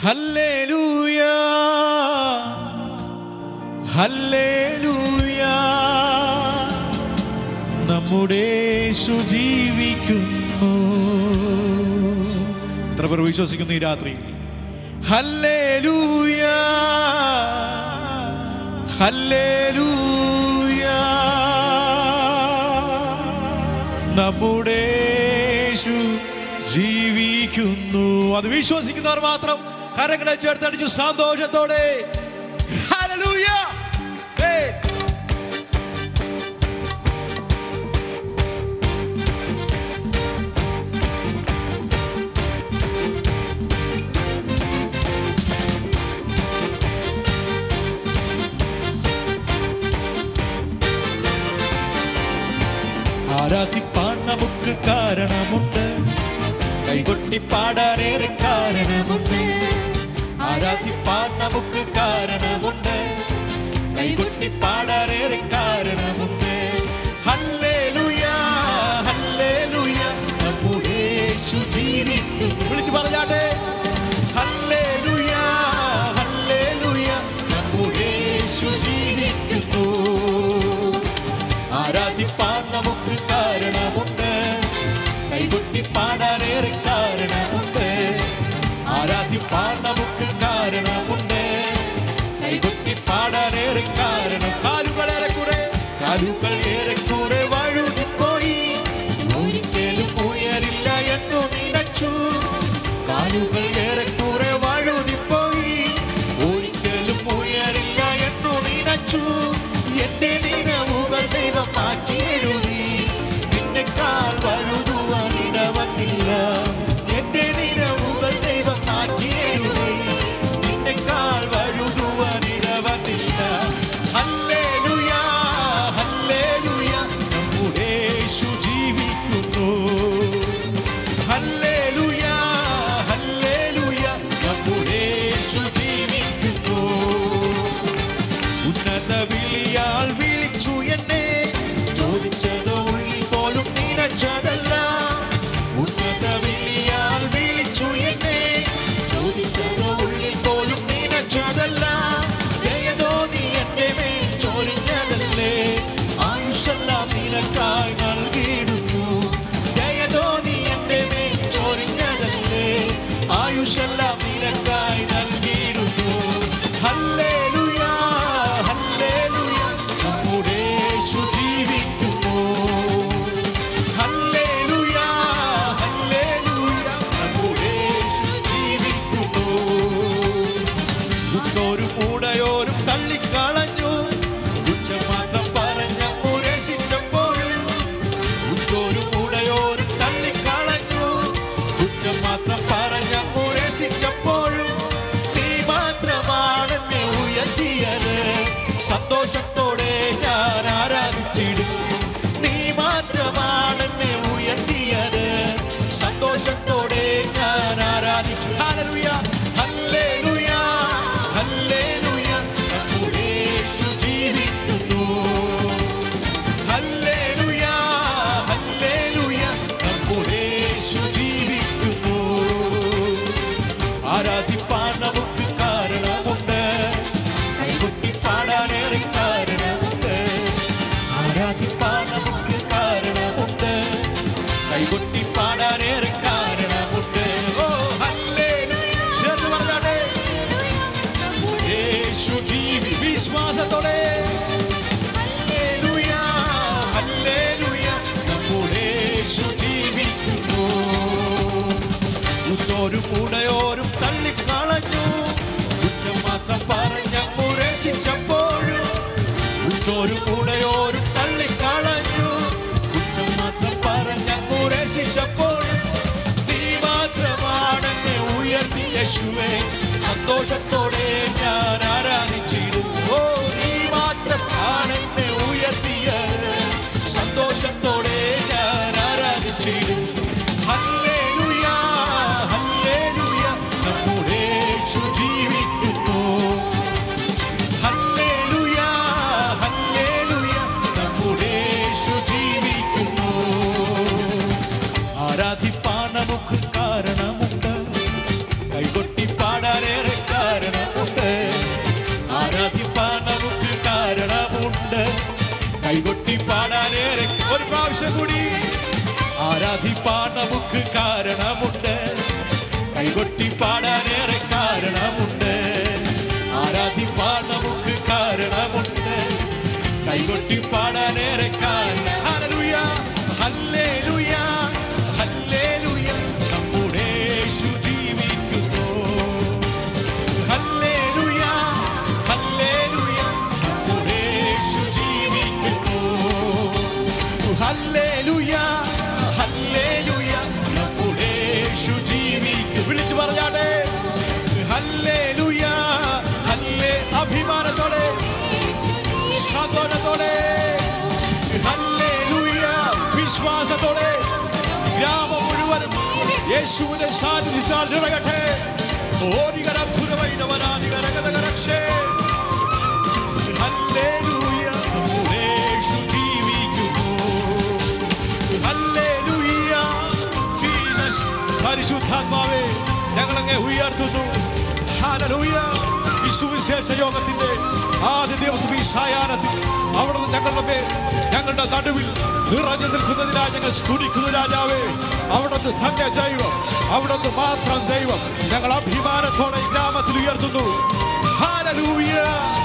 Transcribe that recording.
Hallelujah hallelujah, നമ്മുടെ യേശു ജീവിക്കുന്നു. എത്ര പേർ വിശ്വസിക്കുന്നു ഈ രാത്രി? ഹല്ലേലൂയ ഹല്ലേലൂയ, നമ്മുടെ യേശു ജീവിക്കുന്നു. അത് വിശ്വസിക്കുന്നവർ മാത്രം കരങ്ങളെ ചേർത്തടിച്ചു സന്തോഷത്തോടെ ഹല്ലേലൂയ. ആരാധിപ്പാൻ നമുക്ക് കാരണമുണ്ട്, കൈകൊട്ടി പാടാനേറെ കാരണമുണ്ട്. ആരാധിപ്പാൻ നമുക്ക് കാരണമുണ്ട്, കൈകൊട്ടി പാടാനേറെ കാരണമുണ്ട്. ഹല്ലേലൂയ ഹല്ലേലൂയ, നമ്മുടെ യേശു ജീവിക്കുന്നു. വിളിച്ചു പറഞ്ഞാട്ടെ, ഹല്ലേലൂയ ഹല്ലേലൂയ, നമ്മുടെ യേശു ജീവിക്കുന്നു. ആരാധിപ്പാൻ നമുക്ക് കാരണമുണ്ട്, കൈകൊട്ടി പാടാനേറെ കാരണമുണ്ട്. ആരാധിപ്പാൻ നമുക്ക് കാരണമുണ്ട്, കൈകൊട്ടി പാടാനേറെ കാരണം. കാലുകൾ ഏറെക്കുറെ വഴുതിപ്പോയി, ഒരിക്കലും ഉയരില്ല എന്നു നിനച്ചു. കാലുകൾ ഏറെക്കുറെ വഴുതിപ്പോയി, ഒരിക്കലും ഉയരില്ല എന്നു നിനച്ചു. എന്റെ നിലവുകൾ ദൈവം മാറ്റി എഴുതി, നിന്നെക്കാൾ വഴുതുവാൻ ഇടവന്നില്ല. എന്റെ നിലവുകൾ ദൈവം മാറ്റി എഴുതി, നിന്നെക്കാൾ വഴുതുവാൻ ഇടവന്നില്ല. ഹല്ലേലൂയ ഹല്ലേലൂയ, നമ്മുടെ യേശു ജീവിക്കുന്നു. ഹല്ലേലൂയ ഹല്ലേലൂയ, നമ്മുടെ യേശു ജീവിക്കുന്നു. ഉന്നത വിളിയാൽ വിളിച്ചു എന്നെ, ചോദിച്ചതോ ഉള്ളിൽ പോലും നിനച്ചതല്ല. ഉന്നത വിളിയാൽ വിളിച്ചു എന്നെ, ചോദിച്ചതോ ഉള്ളിൽ പോലും നിനച്ചതല്ല. ദയതോ നീ എന്റെ മേൽ ചൊരിഞ്ഞതല്ലേ, ആയുഷ്യെല്ലാം നിനക്കായി നൽകിയിടുന്നു. ദയതോ നീ എന്റെ മേൽ ചൊരിഞ്ഞതല്ലേ, ആയുഷ്യെല്ലാം നിനക്കായി നൽകിയിടുന്നു. ഹല്ലേലൂയ ഹല്ലേലൂയ, നമ്മുടെ യേശു ജീവിക്കുന്നു. ഹല്ലേലൂയ ഹല്ലേലൂയ, നമ്മുടെ യേശു ജീവിക്കുന്നു. ഉറ്റോരും കൂടെയോരും തള്ളിക്കളഞ്ഞു, കുറ്റം മാത്രം പറഞ്ഞ് രക്ഷിച്ചപ്പോഴും. ഉറ്റോരും കൂടെയോരും തള്ളിക്കളഞ്ഞു, കുറ്റം മാത്രം പറഞ്ഞ് രക്ഷിച്ചപ്പോഴും. നീ മാത്രമാണെന്നെ ഉയർത്തിയത്, സന്തോഷത്തോടെ ഞാൻ ആരാധിച്ചിടും. നീ മാത്രമാണെന്നെ ഉയർത്തിയത്, സന്തോഷത്തോടെ ഞാൻ ആരാധിച്ചു. ഹല്ലേലൂയ ഹല്ലേലൂയ ഹല്ലേലൂയ, നമ്മുടെ യേശു ജീവിക്കുന്നു. ഹല്ലേലൂയ ഹല്ലേലൂയ, നമ്മുടെ യേശു ജീവിക്കുന്നു. ആരാധിപ്പാൻ നമുക്ക് കാരണമുണ്ട്, കൈകൊട്ടി പാടാനേറെ കാരണമുണ്ട്. ആരാധിപ്പാൻ നമുക്ക് കാരണമുണ്ട്, കൈകൊട്ടി പാടാനേറെ കാരണമുണ്ട്. ഓ ഹല്ലേലൂയ, ചേർന്ന് പറഞ്ഞാട്ടെ, യേശു ജീവി. വിശ്വാസത്തോടെ ഹല്ലേലൂയ ഹല്ലേലൂയ, നമ്മുടെ യേശു ജീവിക്കുന്നു. ഉറ്റോരും കൂടെയോരും തള്ളിക്കളഞ്ഞു, കുറ്റം മാത്രം പറഞ്ഞ് രക്ഷിച്ചപ്പോഴും. ഉറ്റോരും കൂടെയോരും തള്ളിക്കളഞ്ഞു, കുറ്റം മാത്രം പറഞ്ഞ് രക്ഷിച്ചപ്പോഴും. നീ മാത്രമാണെന്നെ ഉയർത്തി യേശുവേ, സന്തോഷത്തോടെ ഞാൻ ആരാധിച്ചിടും. ഓ നീ മാത്രമാണെന്നെ ഉയർത്തിയത്, സന്തോഷത്തോടെ ഞാൻ ആരാധിച്ചിടും. ഹല്ലേലൂയ ഹല്ലേലൂയ, നമ്മുടെ യേശു ജീവിക്കുന്നു. ഹല്ലേലൂയ ഹല്ലേലൂയ, നമ്മുടെ യേശു ജീവിക്കുന്നു. ആരാധിപ്പാൻ നമുക്ക് കാരണമുണ്ട്, കൈകൊട്ടി പാടാനേറെ ആരാധിപ്പാൻ നമുക്ക് കാരണമുണ്ട്, കൈകൊട്ടി പാടാനേറെ കാരണമുണ്ട്. ആരാധിപ്പാൻ നമുക്ക് കാരണമുണ്ട്, കൈകൊട്ടി പാടാനേറെ കാരണം. ഹല്ലേലൂയ ഹല്ലേലൂയ ഹല്ലേലൂയ, നമ്മുടെ യേശു ജീവിക്കുന്നു. ഹല്ലേലൂയ ഹല്ലേലൂയ, നമ്മുടെ യേശു ജീവിക്കുന്നു. ഹല്ലേലൂയ ഹല്ലേലൂയ, നമ്മുടെ യേശു ജീവിക്കുന്നു. വിളിച്ചു പറഞ്ഞാട്ടെ ഹല്ലേലൂയ ഹല്ലേ, അഭിമാനത്തോടെ സന്തോഷത്തോടെ ഹല്ലേലൂയ, വിശ്വാസത്തോടെ ഗ്രാമം മുഴുവനും യേശുവിന്റെ സാന്നിധ്യത്താൽ നിറയട്ടെ. ഹല്ലേലൂയ, നമ്മുടെ യേശു ജീവിക്കുന്നു. Hallelujah Jesus. പരിശുദ്ധാത്മാവേ, ഞങ്ങളങ്ങേ ഉയർത്തുന്നു. ഹല്ലേലൂയ. ഈ സുവിശേഷ യോഗത്തിന്റെ ആദ്യ ദിവസം ഈ സായാഹ്നത്തിൽ അവിടുന്ന് ഞങ്ങളുടെ മേൽ, ഞങ്ങളുടെ നടുവിൽ നിറഞ്ഞു നിൽക്കുന്നതിനായി ഞങ്ങൾ സ്തുതിക്കുന്നു രാജാവേ. അവിടുന്ന് തന്നെ ദൈവം, അവിടുന്ന് മാത്രം ദൈവം. ഞങ്ങൾ അഭിമാനത്തോടെ ഈ ഗ്രാമത്തിൽ ഉയർത്തുന്നു. ഹല്ലേലൂയ.